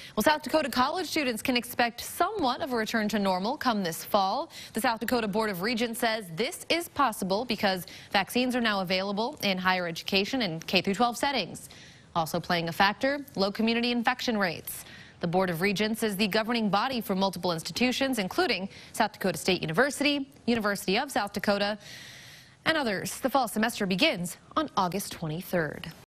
Well, South Dakota college students can expect somewhat of a return to normal come this fall. The South Dakota Board of Regents says this is possible because vaccines are now available in higher education and K-12 settings. Also playing a factor, low community infection rates. The Board of Regents is the governing body for multiple institutions, including South Dakota State University, University of South Dakota, and others. The fall semester begins on August 23rd.